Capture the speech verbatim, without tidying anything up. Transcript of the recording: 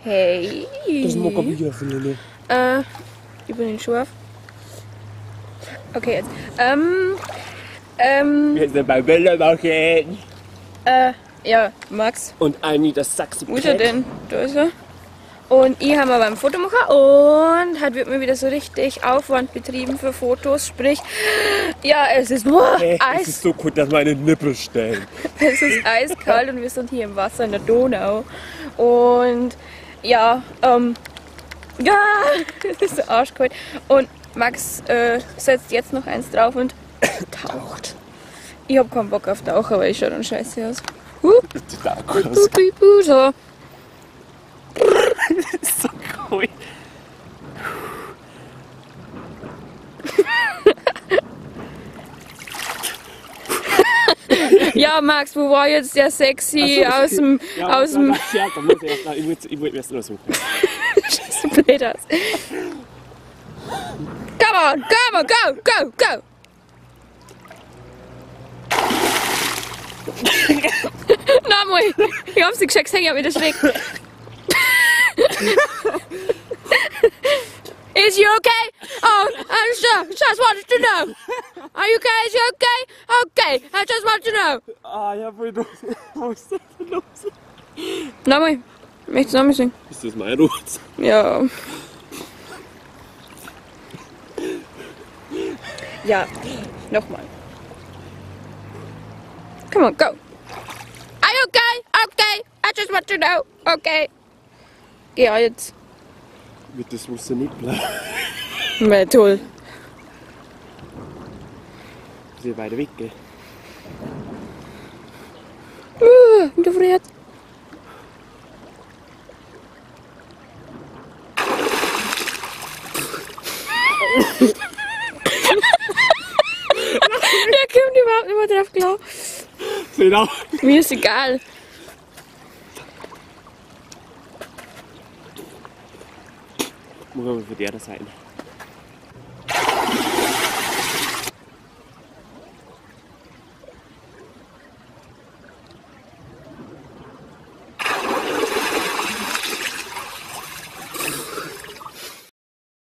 Hey. Das mag ich wieder von Äh, ich bin den Schuh auf. Okay, jetzt. Ähm, ähm, Wir sind bei Bilder machen. äh, ja, Max. Und Anni das Sachse. Wo ist er denn? Da ist er. Und ich habe mal beim Fotomacher und hat wird mir wieder so richtig Aufwand betrieben für Fotos. Sprich, ja, es ist nur Hey, Eis. es ist so gut, dass meine Nippel stellen. Es ist eiskalt und wir sind hier im Wasser in der Donau. Und ja, ähm, ja, es ist so arschkalt. Und Max äh, setzt jetzt noch eins drauf und taucht. Ich hab keinen Bock auf Tauchen, weil ich schaue dann scheiße aus. Uh, Total uh, groß. uh, uh, so. Das ist so cool. Ja, Max, wo war jetzt der Sexy Ach so, aus dem. Ja, aus dem. Ja, da muss ich erst noch, ich muss, ich muss erst noch suchen. So blöd aus. Come on, come on, go, go, go! Nochmal! Ich hab's nicht geschickt, ich hab wieder schräg. Is you okay? Oh, I'm sure. Just wanted to know. Are you okay? Is you okay? Okay, I just want to know. Ah, ja, wo, du, wo ist das denn los? Nochmal. Möchtest du nochmal singen? Ist das mein Rot? Ja. Ja, nochmal. Come on, go. Are you okay? Okay, I just want to know. Okay. Geh ja jetzt. Das muss ja nicht bleiben. Na toll. Bisschen weiter weg, gell? Uh, du friert. Der kommt überhaupt nicht mehr drauf klar. Genau. Mir ist egal. Muss aber für der da sein.